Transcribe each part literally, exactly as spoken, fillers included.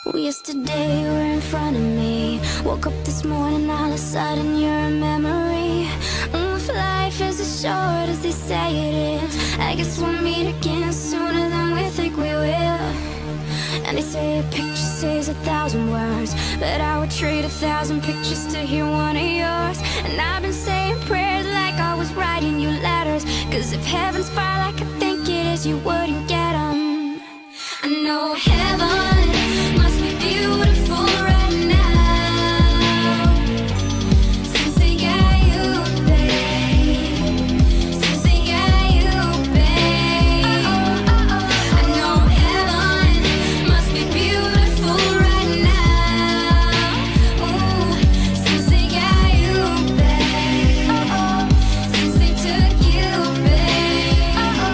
Well, yesterday you were in front of me. Woke up this morning, all of a sudden you're a memory. And if life is as short as they say it is, I guess we'll meet again sooner than we think we will. And they say a picture says a thousand words, but I would trade a thousand pictures to hear one of yours. And I've been saying prayers like I was writing you letters, cause if heaven's far like I think it is, you wouldn't get them. I know heaven must be beautiful right now, since they got you, babe. Since they got you, babe. I know heaven must be beautiful right now, ooh, since they got you, babe. Since they took you, babe.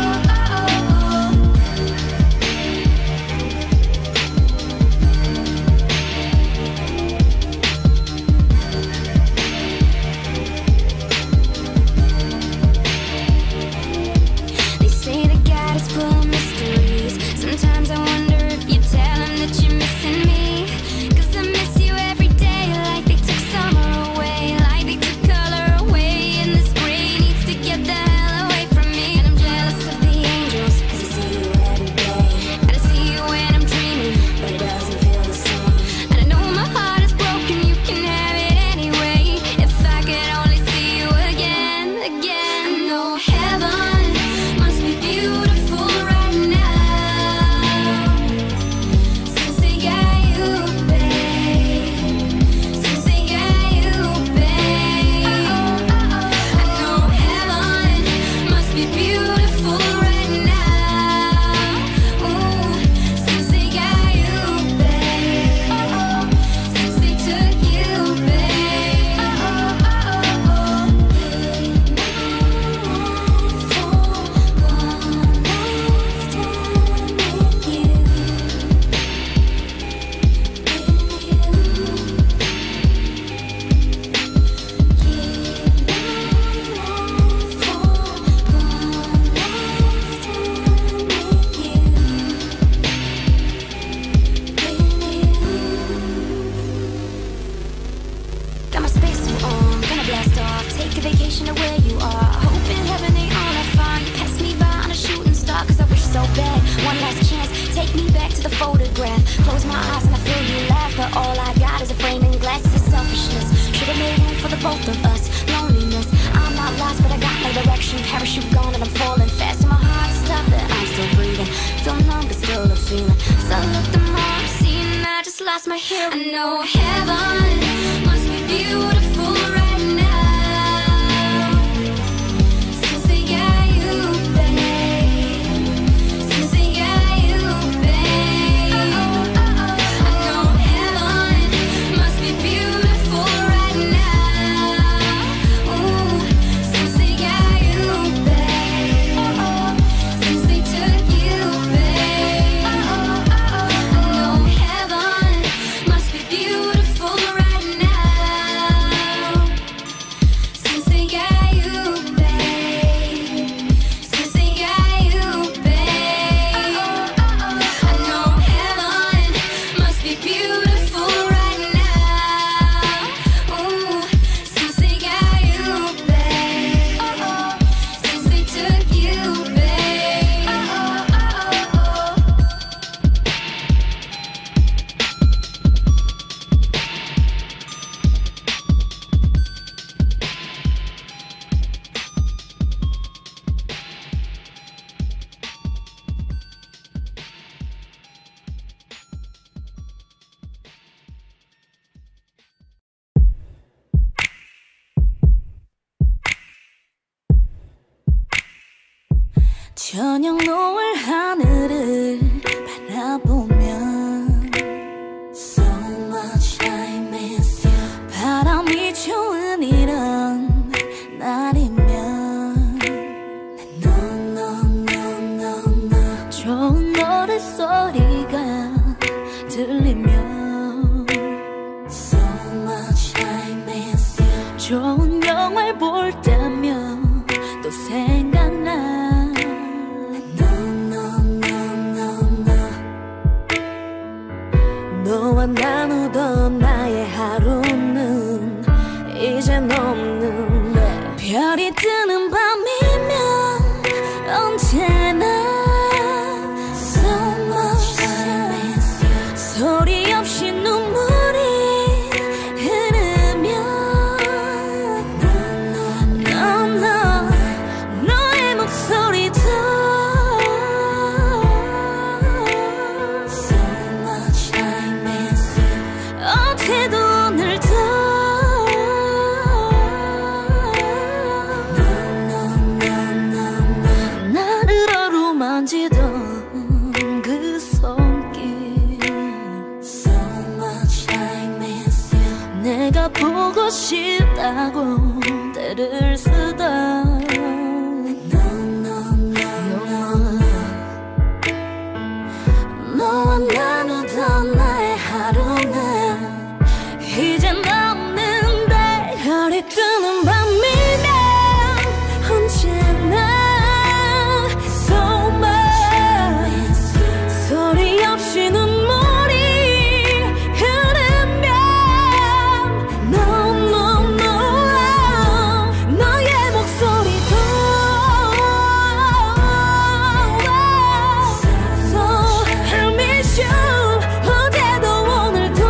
They say that God is full of mysteries. Sometimes I wonder if you tell him that you're missing me. Cause I miss you every day, like they took summer away, like they took color away, and this gray needs to get the hell away from me. And I'm jealous of the angels, cause I see you every day. And I see you when I'm dreaming, but it doesn't feel the same. And I know my heart is broken, you can have it anyway. If I could only see you again, again. I know heaven must be beautiful right now, since they got you, babe. Since they got you, babe. I know heaven must be beautiful right now, ooh, since they got you, babe. Since they took you, babe. Got my spacesuit on, gonna blast off, take a vacation to where you are. Hoping heaven ain't on a fire. You pass me by on a shooting star, cause I wish so bad. One last chance, take me back to the photograph. Close my eyes and I feel you laugh, but all I got is a framing glass. It's selfishness, should've made room for the both of us. Loneliness, I'm not lost, but I got no direction. Parachute gone and I'm falling fast, and my heart's stopped, but I'm still breathing. Feel numb, but still a feeling. So I look the more I'm seeing, I just lost my hearing. I know heaven must be beautiful right now, since they got you, babe. Since they got you, babe. I know heaven must be beautiful right now, ooh, since they got you, babe. Since they took you, babe. I know heaven must be beautiful right now, since they got you, babe. Since they got you, babe. I know heaven must be beautiful right now, ooh, since they got you, babe. Since they took you, babe. 저녁 노을 하늘을 바라보면 So much I miss you. 바람이 좋은 이런 날이면 No, no, no, no, no. 좋은 노랫소리가 들리면 So much I miss you. 좋은 영화를 볼 때면 또 생각나 No, 만지던 그 손길 So much I miss you 내가 보고 싶다고 때를 쓰다 No, no, no, no 너와 나누던 나의 하루는 이젠 없는데 별이 뜨는 밤이면 언제나 So much 소리 없이 눈물이 흐르면 No, no, no 너의 목소리도 So I miss you 어제도 오늘도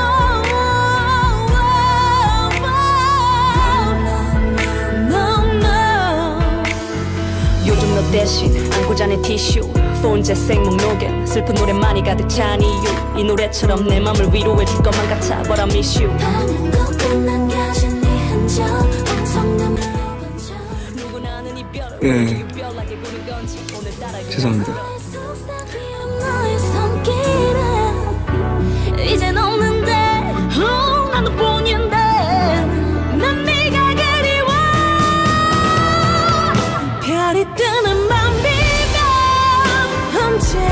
No, no 요즘 너 대신 안고 자는 티슈 폰 재생 목록엔 슬픈 노래만이 가득 찬 이유 이 노래처럼 내 맘을 위로해줄 것만 같아 But I miss you 반은 것만 남겨진 네 흔적 엄청난 반짝 누구나 아는 이별을 예. 유별나게 부른 건지 오늘따라 죄송합니다. 너의 손길은 이젠 없는데 어, 난 너뿐인데 난 네가 그리워 별이 뜨는 밤이면 언제